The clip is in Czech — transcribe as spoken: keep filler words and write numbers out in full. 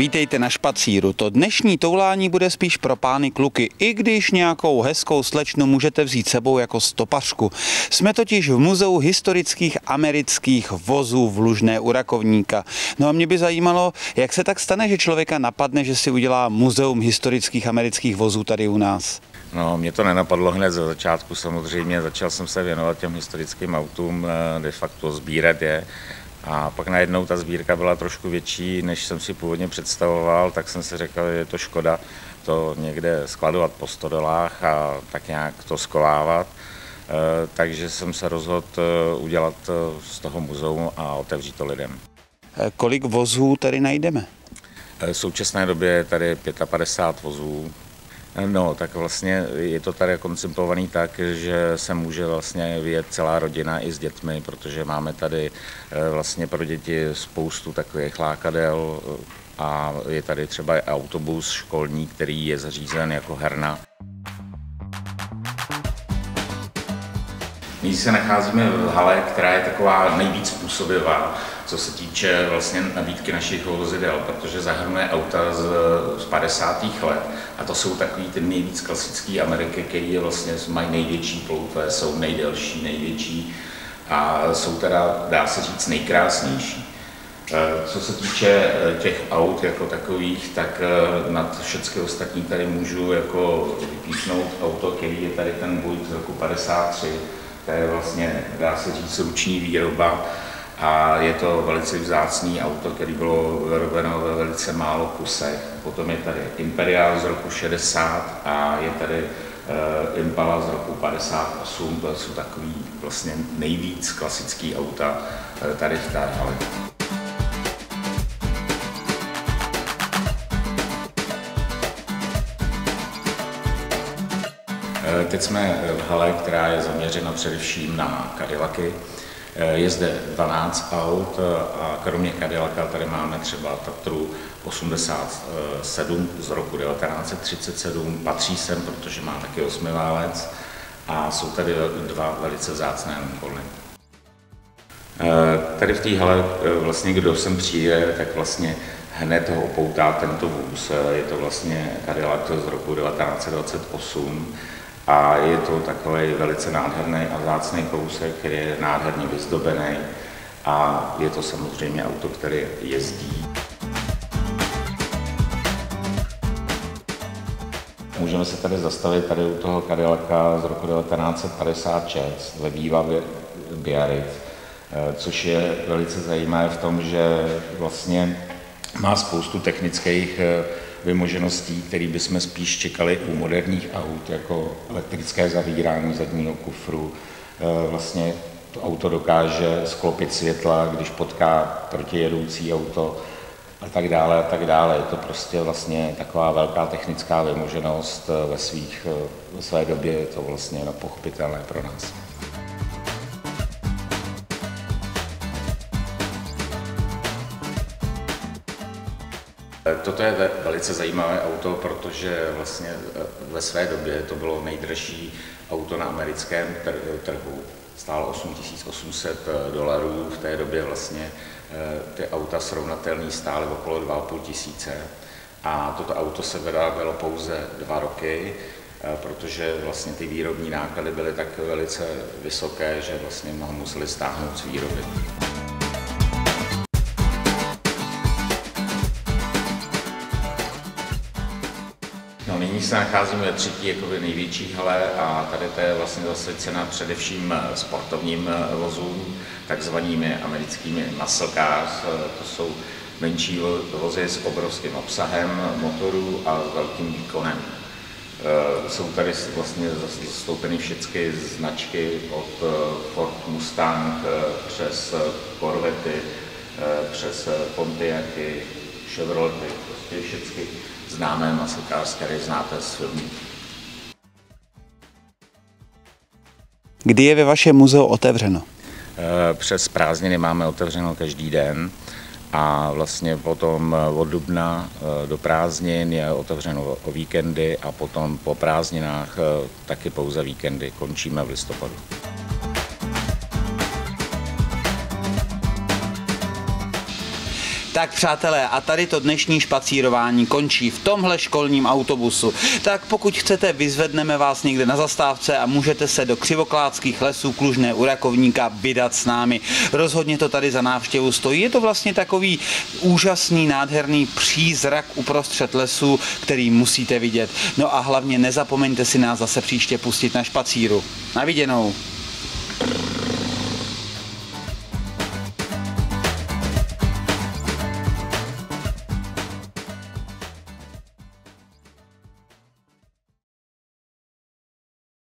Vítejte na Špacíru. To dnešní toulání bude spíš pro pány kluky, i když nějakou hezkou slečnu můžete vzít sebou jako stopařku. Jsme totiž v Muzeu historických amerických vozů v Lužné u Rakovníka. No a mě by zajímalo, jak se tak stane, že člověka napadne, že si udělá Muzeum historických amerických vozů tady u nás. No, mě to nenapadlo hned ze začátku samozřejmě. Začal jsem se věnovat těm historickým autům, de facto sbírat je. A pak najednou ta sbírka byla trošku větší, než jsem si původně představoval, tak jsem si řekl, že je to škoda to někde skladovat po stodolách a tak nějak to schovávat. Takže jsem se rozhodl udělat z toho muzeum a otevřít to lidem. Kolik vozů tady najdeme? V současné době je tady padesát pět vozů. No, tak vlastně je to tady koncipovaný tak, že se může vlastně vyjet celá rodina i s dětmi, protože máme tady vlastně pro děti spoustu takových lákadel a je tady třeba i autobus školní, který je zařízen jako herna. My se nacházíme v hale, která je taková nejvíc působivá, co se týče vlastně nabídky našich vozidel, protože zahrnuje auta z, z padesátých let a to jsou takový ty nejvíc klasický Ameriky, které vlastně mají největší ploutve, jsou nejdelší, největší a jsou teda, dá se říct, nejkrásnější. Co se týče těch aut jako takových, tak nad všechny ostatní tady můžu jako vypíchnout auto, který je tady ten Buick z roku padesát tři. To je vlastně, dá se říct, ruční výroba a je to velice vzácný auto, které bylo vyrobeno ve velice málo kusech. Potom je tady Imperial z roku šedesát a je tady uh, Impala z roku padesát osm. To jsou takový vlastně nejvíc klasický auta uh, tady v té hale. Teď jsme v hale, která je zaměřena především na Cadillacy. Je zde dvanáct aut a kromě Cadillaca tady máme třeba Tatru osmdesát sedm z roku devatenáct set třicet sedm, patří sem, protože má taky osmiválec a jsou tady dva velice vzácné Lincolny. Tady v té hale vlastně, kdo sem přijde, tak vlastně hned ho upoutá tento vůz. Je to vlastně Cadillac z roku devatenáct set dvacet osm. A je to takový velice nádherný a vzácný kousek, který je nádherně vyzdobený a je to samozřejmě auto, které jezdí. Můžeme se tady zastavit tady u toho Cadillaca z roku devatenáct set padesát šest ve výbavě Biarritz, což je velice zajímavé v tom, že vlastně má spoustu technických vymožeností, které bychom spíš čekali u moderních aut, jako elektrické zavírání zadního kufru. Vlastně to auto dokáže sklopit světla, když potká protijedoucí auto a tak dále a tak dále. Je to prostě vlastně taková velká technická vymoženost ve, svých, ve své době, je to vlastně nepochopitelné pro nás. Toto je velice zajímavé auto, protože vlastně ve své době to bylo nejdražší auto na americkém trhu. Stálo osm tisíc osm set dolarů, v té době vlastně ty auta srovnatelné stály okolo dva a půl tisíce. A toto auto se vyrábělo pouze dva roky, protože vlastně ty výrobní náklady byly tak velice vysoké, že vlastně ho museli stáhnout z výroby. No, nyní se nacházíme ve třetí jakoby největší hale a tady to je vlastně zasvěcena především sportovním vozům, takzvanými americkými muscle cars. To jsou menší vozy s obrovským obsahem motorů a velkým výkonem. Jsou tady vlastně zastoupeny všechny značky od Ford Mustang přes Corvette, přes Pontiacy, Chevrolety, prostě všechny známé muscle cars, které znáte z filmů. Kdy je ve vašem muzeu otevřeno? Přes prázdniny máme otevřeno každý den a vlastně potom od dubna do prázdnin je otevřeno o víkendy a potom po prázdninách taky pouze víkendy. Končíme v listopadu. Tak přátelé, a tady to dnešní špacírování končí v tomhle školním autobusu. Tak pokud chcete, vyzvedneme vás někde na zastávce a můžete se do Křivoklátských lesů Klužné u Rakovníka vydat s námi. Rozhodně to tady za návštěvu stojí. Je to vlastně takový úžasný, nádherný přízrak uprostřed lesu, který musíte vidět. No a hlavně nezapomeňte si nás zase příště pustit na špacíru. Na viděnou.